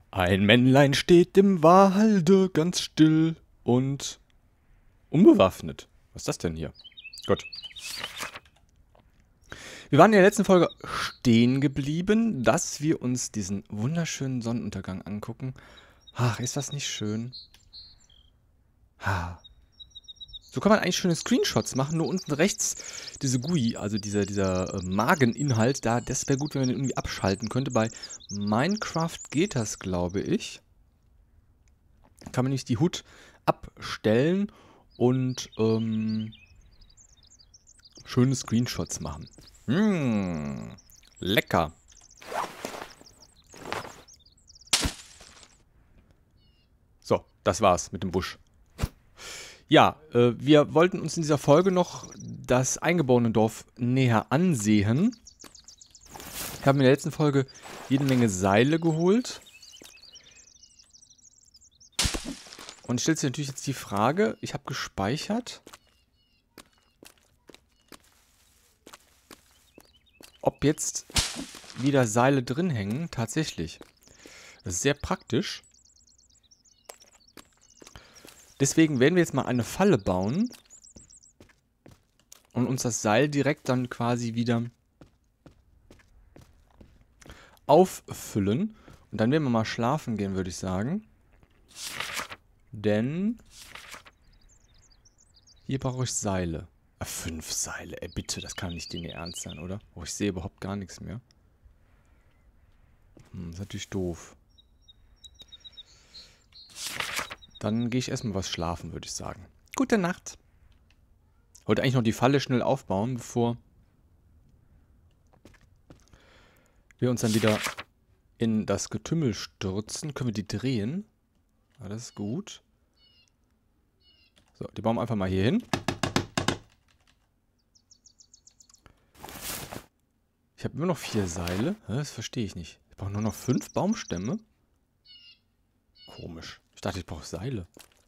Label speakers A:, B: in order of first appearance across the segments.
A: Ein Männlein steht im Walde ganz still und unbewaffnet. Was ist das denn hier? Gut. Wir waren in der letzten Folge stehen geblieben, dass wir uns diesen wunderschönen Sonnenuntergang angucken. Ach, ist das nicht schön? So kann man eigentlich schöne Screenshots machen, nur unten rechts diese GUI, also dieser Mageninhalt, das wäre gut, wenn man den irgendwie abschalten könnte. Bei Minecraft geht das, glaube ich. Kann man nicht die HUD abstellen und schöne Screenshots machen. Lecker. So, das war's mit dem Busch. Ja, wir wollten uns in dieser Folge noch das eingeborene Dorf näher ansehen. Ich habe in der letzten Folge jede Menge Seile geholt. Und stellt sich natürlich jetzt die Frage, ich habe gespeichert, ob jetzt wieder Seile drin hängen. Tatsächlich. Das ist sehr praktisch. Deswegen werden wir jetzt mal eine Falle bauen und uns das Seil direkt dann quasi wieder auffüllen. Und dann werden wir mal schlafen gehen, würde ich sagen. Denn hier brauche ich Seile. 5 Seile, ey, bitte, das kann nicht Ihr Ernst sein, oder? Oh, ich sehe überhaupt gar nichts mehr. Ist natürlich doof. Dann gehe ich erstmal was schlafen, würde ich sagen. Gute Nacht. Wollte eigentlich noch die Falle schnell aufbauen, bevor wir uns dann wieder in das Getümmel stürzen. Können wir die drehen? Ja, das ist gut. So, die bauen wir einfach mal hier hin. Ich habe immer noch 4 Seile. Das verstehe ich nicht. Ich brauche nur noch 5 Baumstämme. Komisch. Ich dachte, ich brauche Seile.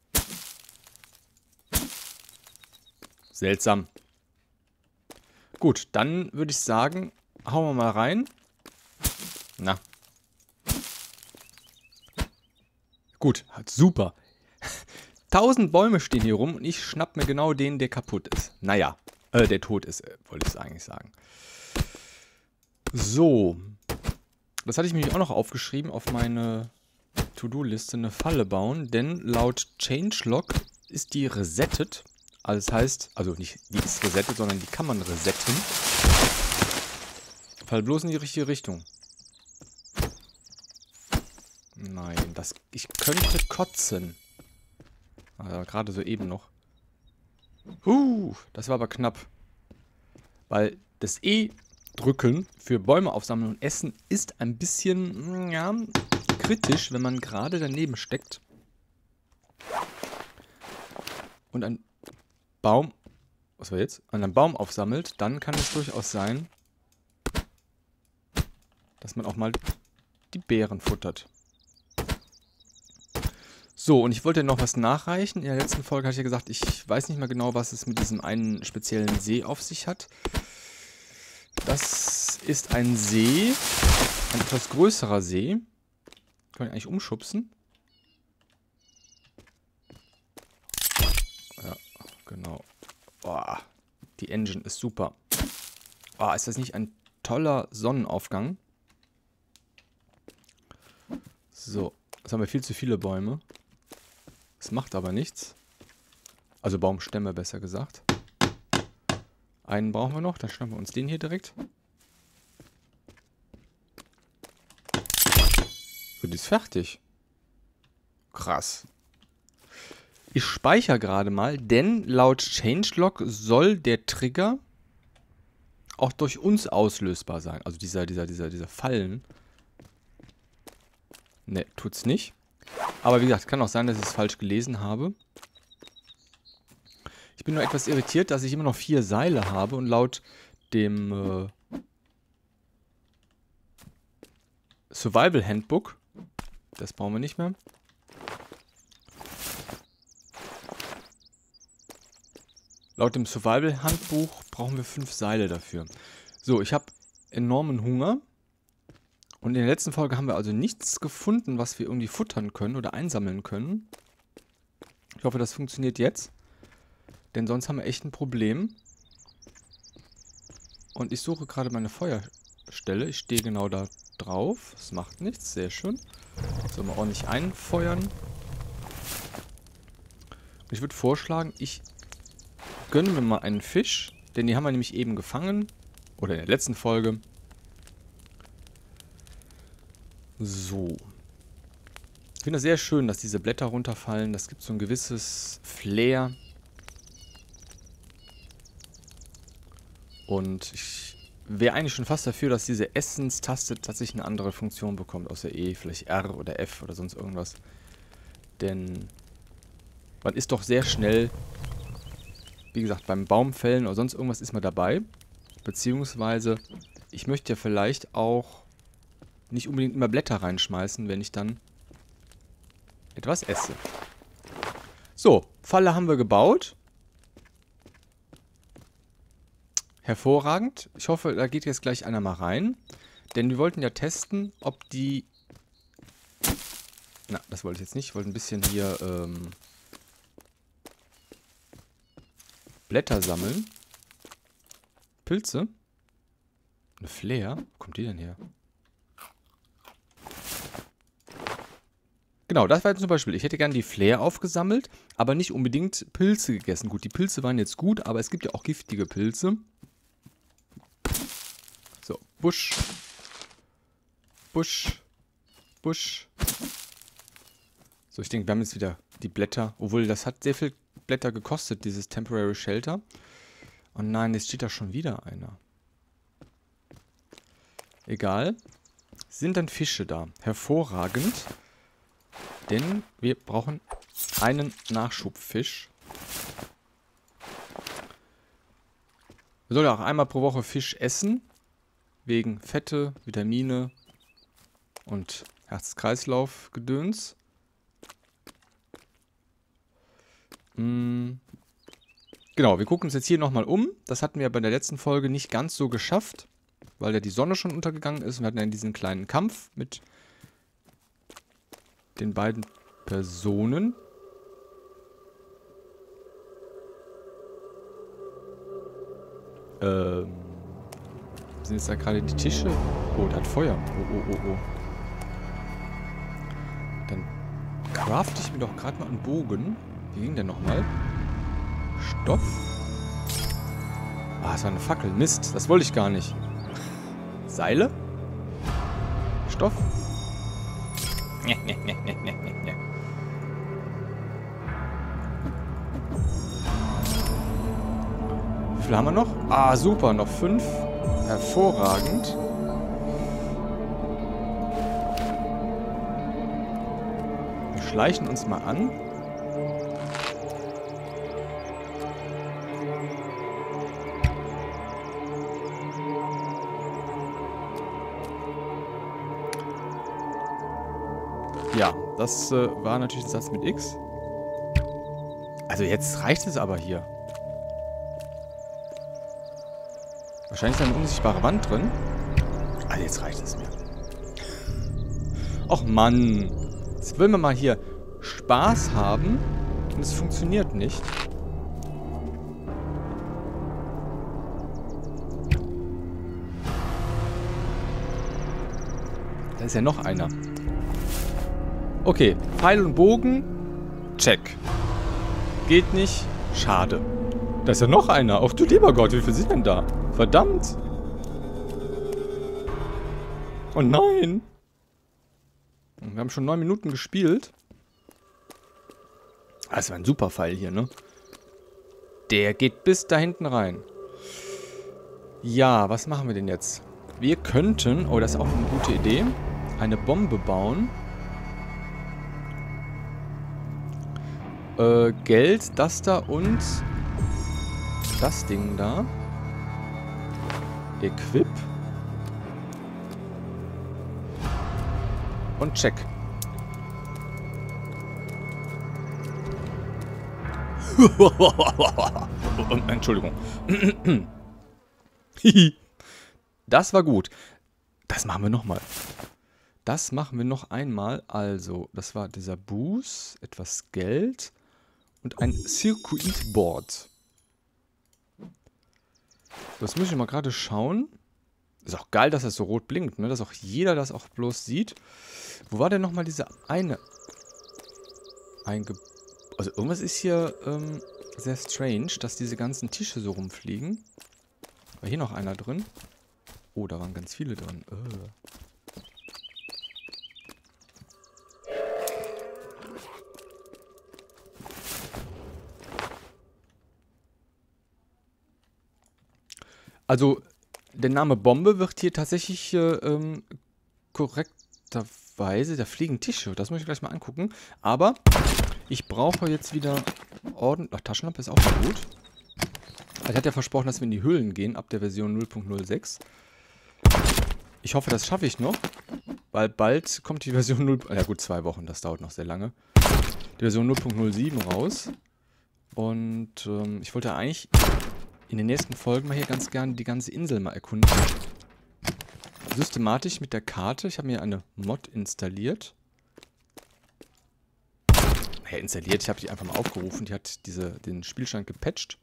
A: Seltsam. Gut, dann würde ich sagen, hauen wir mal rein. Na. Gut, super. 1000 Bäume stehen hier rum und ich schnapp mir genau den, der kaputt ist. Naja, der tot ist, wollte ich eigentlich sagen. So. Das hatte ich mir auch noch aufgeschrieben auf meine To-Do-Liste, eine Falle bauen, denn laut Changelog ist die resettet. Also das heißt, also nicht die ist resettet, sondern die kann man resetten. Fall bloß in die richtige Richtung. Nein, ich könnte kotzen. Also gerade so eben noch. Das war aber knapp. Weil das E-Drücken für Bäume aufsammeln und essen ist ein bisschen, ja, kritisch, wenn man gerade daneben steckt. Und ein Baum, was war jetzt? An einem Baum aufsammelt, dann kann es durchaus sein, dass man auch mal die Beeren futtert. So, und ich wollte noch was nachreichen. In der letzten Folge hatte ich ja gesagt, ich weiß nicht mehr genau, was es mit diesem einen speziellen See auf sich hat. Das ist ein See, ein etwas größerer See. Kann ich eigentlich umschubsen? Ja, genau. Boah, die Engine ist super. Boah, ist das nicht ein toller Sonnenaufgang? So, jetzt haben wir viel zu viele Bäume. Das macht aber nichts. Also Baumstämme, besser gesagt. Einen brauchen wir noch, dann schnappen wir uns den hier direkt. So, die ist fertig. Krass. Ich speichere gerade mal, denn laut Changelog soll der Trigger auch durch uns auslösbar sein. Also dieser Fallen. Ne, tut's nicht. Aber wie gesagt, kann auch sein, dass ich es falsch gelesen habe. Ich bin nur etwas irritiert, dass ich immer noch 4 Seile habe und laut dem Survival Handbook, das brauchen wir nicht mehr. Laut dem Survival Handbuch brauchen wir 5 Seile dafür. So, ich habe enormen Hunger Und in der letzten Folge haben wir also nichts gefunden, was wir irgendwie futtern können oder einsammeln können. Ich hoffe, das funktioniert jetzt. Denn sonst haben wir echt ein Problem. Und ich suche gerade meine Feuerstelle. Ich stehe genau da drauf. Das macht nichts. Sehr schön. So, mal ordentlich einfeuern. Ich würde vorschlagen, ich gönne mir mal einen Fisch. Denn die haben wir nämlich eben gefangen. Oder in der letzten Folge. So. Ich finde das sehr schön, dass diese Blätter runterfallen. Das gibt so ein gewisses Flair. Und ich wäre eigentlich schon fast dafür, dass diese Essenstaste tatsächlich eine andere Funktion bekommt. Außer E, vielleicht R oder F oder sonst irgendwas. Denn man ist doch sehr schnell, wie gesagt, beim Baumfällen oder sonst irgendwas ist man dabei. Beziehungsweise, ich möchte ja vielleicht auch nicht unbedingt immer Blätter reinschmeißen, wenn ich dann etwas esse. So, Falle haben wir gebaut. Hervorragend. Ich hoffe, da geht jetzt gleich einer mal rein. Denn wir wollten ja testen, ob die... Na, das wollte ich jetzt nicht. Ich wollte ein bisschen hier Blätter sammeln. Pilze. Eine Flair. Wo kommt die denn her? Genau, das war jetzt zum Beispiel. Ich hätte gerne die Flair aufgesammelt, aber nicht unbedingt Pilze gegessen. Gut, die Pilze waren jetzt gut, aber es gibt ja auch giftige Pilze. So, Busch. Busch. Busch. So, ich denke, wir haben jetzt wieder die Blätter. Obwohl, das hat sehr viel Blätter gekostet, dieses Temporary Shelter. Oh nein, jetzt steht da schon wieder einer. Egal. Sind dann Fische da? Hervorragend. Denn wir brauchen einen Nachschubfisch. Wir sollen ja auch einmal pro Woche Fisch essen. Wegen Fette, Vitamine und Herz-Kreislauf-Gedöns. Genau, wir gucken uns jetzt hier nochmal um. Das hatten wir bei der letzten Folge nicht ganz so geschafft, weil ja die Sonne schon untergegangen ist. Und wir hatten dann diesen kleinen Kampf mit den beiden Personen. Sind jetzt da gerade die Tische? Oh, da hat Feuer. Oh. Dann crafte ich mir doch gerade mal einen Bogen. Wie ging der nochmal? Stoff. Ah, es war eine Fackel. Mist, das wollte ich gar nicht. Seile? Stoff? Wie viel haben wir noch? Ah, super, noch 5. Hervorragend. Wir schleichen uns mal an. Ja, das war natürlich ein Satz mit X. Also jetzt reicht es aber hier. Wahrscheinlich ist da eine unsichtbare Wand drin. Ah, jetzt reicht es mir. Och Mann. Jetzt wollen wir mal hier Spaß haben. Und es funktioniert nicht. Da ist ja noch einer. Okay, Pfeil und Bogen. Check. Geht nicht. Schade. Da ist ja noch einer. Ach du lieber Gott, wie viele sind denn da? Verdammt. Oh nein. Wir haben schon 9 Minuten gespielt. Das war ein super Pfeil hier, ne? Der geht bis da hinten rein. Ja, was machen wir denn jetzt? Wir könnten, oh, das ist auch eine gute Idee, eine Bombe bauen. Geld, das da und das Ding da. Equip. Und check. Entschuldigung. Das war gut. Das machen wir nochmal. Das machen wir noch einmal. Also, das war dieser Boost, etwas Geld und ein Circuitboard. Das muss ich mal gerade schauen. Ist auch geil, dass das so rot blinkt, ne? Dass auch jeder das auch bloß sieht. Wo war denn nochmal diese eine? Also irgendwas ist hier sehr strange, dass diese ganzen Tische so rumfliegen. War hier noch einer drin? Oh, da waren ganz viele drin. Also, der Name Bombe wird hier tatsächlich korrekterweise, da fliegen Tische, das muss ich gleich mal angucken. Aber ich brauche jetzt wieder ordentlich... Ach, Taschenlampe ist auch gut. Er hat ja versprochen, dass wir in die Höhlen gehen, ab der Version 0.06. Ich hoffe, das schaffe ich noch, weil bald kommt die Version 0... Ja gut, 2 Wochen, das dauert noch sehr lange. Die Version 0.07 raus. Und ich wollte eigentlich in den nächsten Folgen mal hier ganz gerne die ganze Insel mal erkunden. Systematisch mit der Karte. Ich habe mir eine Mod installiert. Naja, installiert, ich habe die einfach mal aufgerufen. Die hat den Spielstand gepatcht.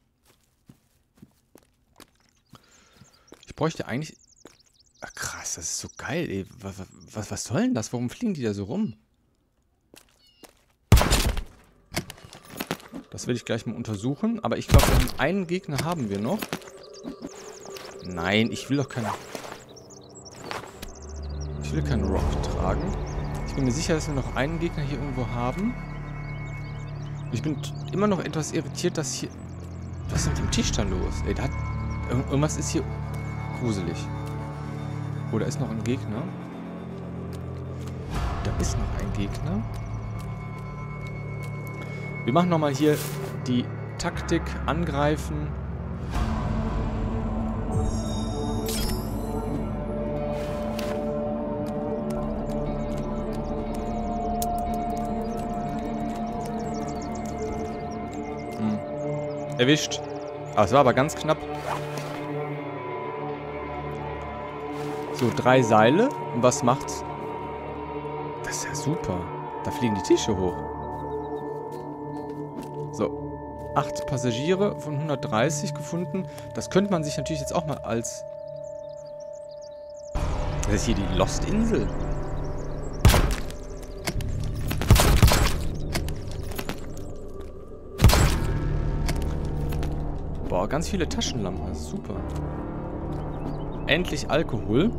A: Ich bräuchte eigentlich... Ach, krass, das ist so geil, ey. Was soll denn das? Warum fliegen die da so rum? Das will ich gleich mal untersuchen. Aber ich glaube, einen Gegner haben wir noch. Nein, ich will doch keinen... Ich will keinen Rock tragen. Ich bin mir sicher, dass wir noch einen Gegner hier irgendwo haben. Ich bin immer noch etwas irritiert, dass hier... Was ist mit dem Tisch da los? Ey, da hat... Irgendwas ist hier gruselig. Oh, da ist noch ein Gegner. Da ist noch ein Gegner. Wir machen nochmal hier die Taktik angreifen. Erwischt. Aber es war aber ganz knapp. So, 3 Seile. Und was macht's? Das ist ja super. Da fliegen die Tische hoch. So. 8 Passagiere von 130 gefunden. Das könnte man sich natürlich jetzt auch mal als... Das ist hier die Lost-Insel. Boah, ganz viele Taschenlampen. Das ist super. Endlich Alkohol.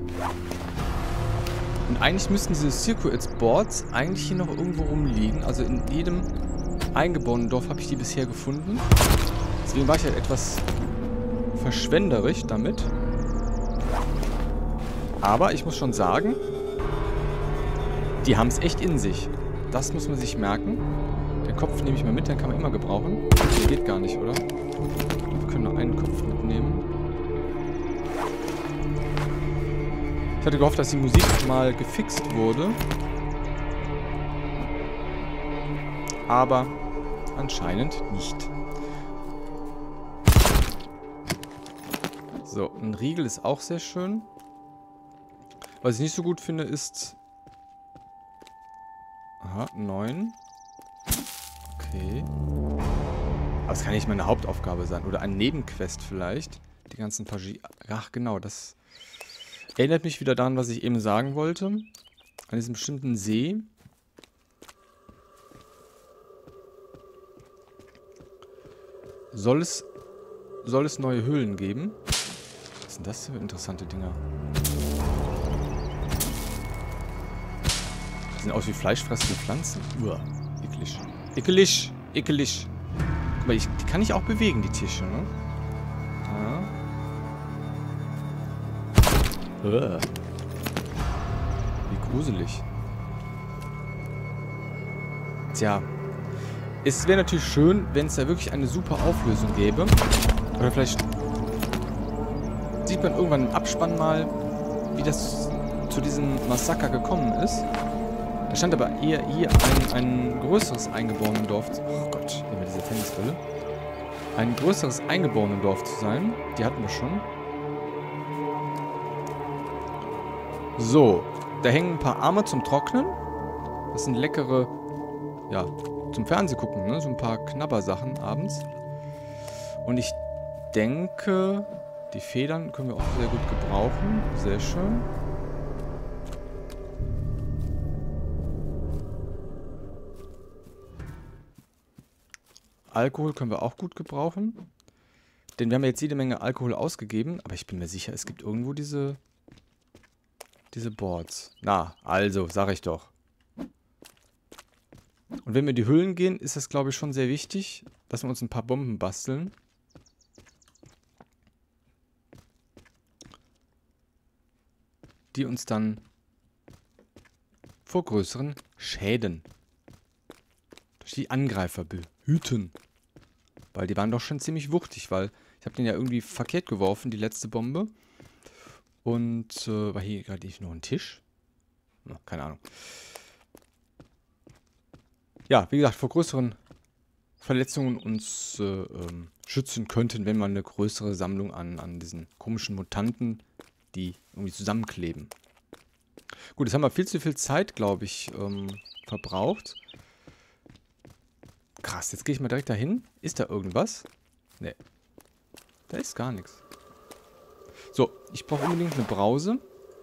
A: Und eigentlich müssten diese Circuitboards eigentlich hier noch irgendwo rumliegen. Also in jedem eingebauten Dorf habe ich die bisher gefunden. Deswegen war ich halt etwas verschwenderisch damit. Aber ich muss schon sagen, die haben es echt in sich. Das muss man sich merken. Den Kopf nehme ich mal mit, den kann man immer gebrauchen. Der geht gar nicht, oder? Wir können nur einen Kopf mitnehmen. Ich hatte gehofft, dass die Musik mal gefixt wurde. Aber anscheinend nicht. So, ein Riegel ist auch sehr schön. Was ich nicht so gut finde, ist... Aha, 9. Okay. Aber es kann nicht meine Hauptaufgabe sein. Oder ein Nebenquest vielleicht. Die ganzen Passagiere... Ach, genau, das... Erinnert mich wieder daran, was ich eben sagen wollte. An diesem bestimmten See. Soll es neue Höhlen geben? Was sind das für interessante Dinger? Die sehen aus wie fleischfressende Pflanzen. Uah, eklig. Ekelig. Ekelig. Guck mal, die kann ich auch bewegen, die Tische, ne? Ja. Wie gruselig. Tja. Es wäre natürlich schön, wenn es da wirklich eine super Auflösung gäbe. Oder vielleicht sieht man irgendwann im Abspann mal, wie das zu diesem Massaker gekommen ist. Da stand aber eher hier ein größeres Eingeborenen-Dorf. Oh Gott, immer diese Tennisbälle. Ein größeres Eingeborenen-Dorf zu sein. Die hatten wir schon. So, da hängen ein paar Arme zum Trocknen. Das sind leckere, ja, zum Fernseh gucken, ne? So ein paar Knabbersachen abends. Und ich denke, die Federn können wir auch sehr gut gebrauchen. Sehr schön. Alkohol können wir auch gut gebrauchen. Denn wir haben ja jetzt jede Menge Alkohol ausgegeben. Aber ich bin mir sicher, es gibt irgendwo diese Boards. Na, also, sag ich doch. Und wenn wir in die Höhlen gehen, ist das, glaube ich, schon sehr wichtig, dass wir uns ein paar Bomben basteln. Die uns dann vor größeren Schäden durch die Angreifer behüten. Weil die waren doch schon ziemlich wuchtig, weil ich habe den ja irgendwie verkehrt geworfen, die letzte Bombe. Und war hier gerade noch ein Tisch? No, keine Ahnung. Ja, wie gesagt, vor größeren Verletzungen uns schützen könnten, wenn man eine größere Sammlung an diesen komischen Mutanten, die irgendwie zusammenkleben. Gut, jetzt haben wir viel zu viel Zeit, glaube ich, verbraucht. Krass, jetzt gehe ich mal direkt dahin. Ist da irgendwas? Nee. Da ist gar nichts. So, ich brauche unbedingt eine Brause.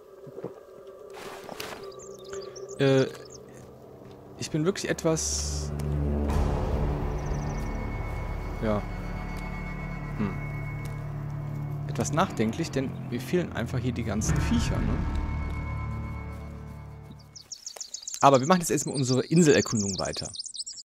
A: Ich bin wirklich etwas... Ja. Etwas nachdenklich, denn mir fehlen einfach hier die ganzen Viecher, ne? Aber wir machen jetzt erstmal unsere Inselerkundung weiter.